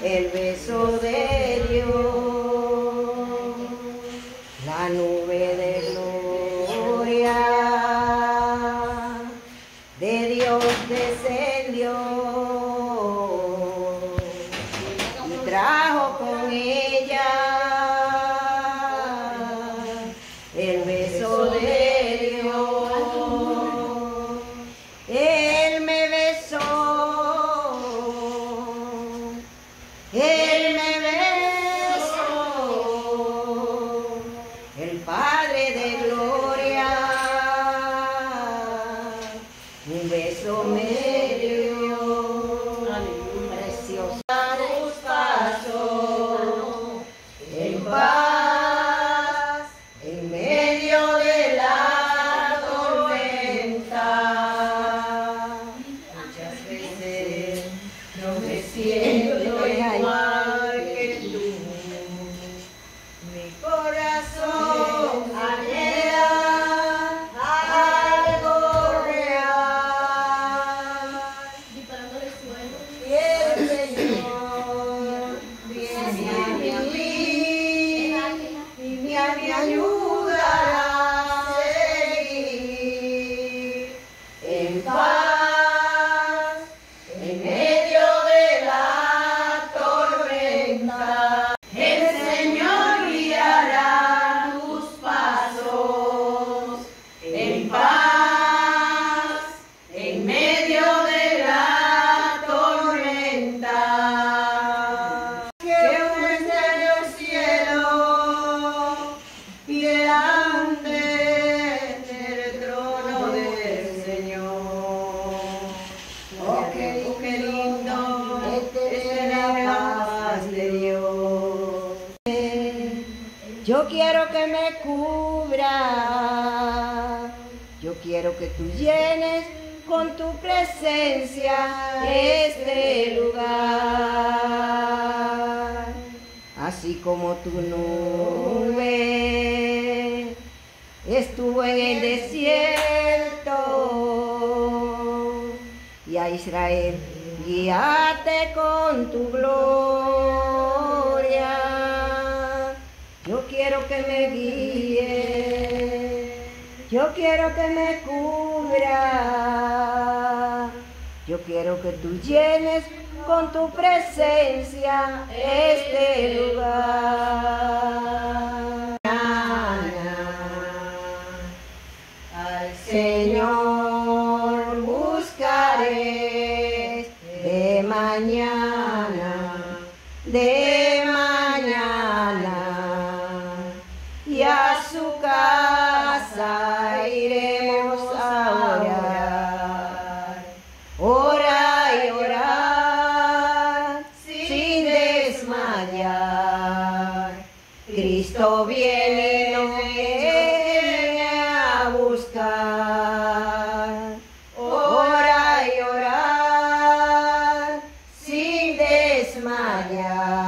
el beso de Dios, la nube de gloria de Dios descendió y trajo con ella el beso de Dios. Él me besó, Él me besó, el Padre de gloria, un beso me dio, precioso. Sus pasos en paz, en medio de la tormenta. Muchas veces no me siento igual que tú. Mi corazón anhela algo real. Y el Señor viene a mí y me ayudará a seguir en paz en medio de la tormenta. El Señor guiará tus pasos en paz en medio de la tormenta. Que uno esté en el cielo y delante del trono del Señor. Oh, qué lindo es tener la paz de Dios. Yo quiero que me cubra, yo quiero que tú llenes con tu presencia este lugar, así como tu nube estuvo en el desierto, y a Israel guíate con tu gloria. Yo quiero que me guíe, yo quiero que me cubra, yo quiero que tú llenes con tu presencia este lugar. Al Señor buscaré de mañana, y a su casa iremos a orar y orar sin desmayar. Cristo viene y nos viene a buscar. Orar y orar sin desmayar.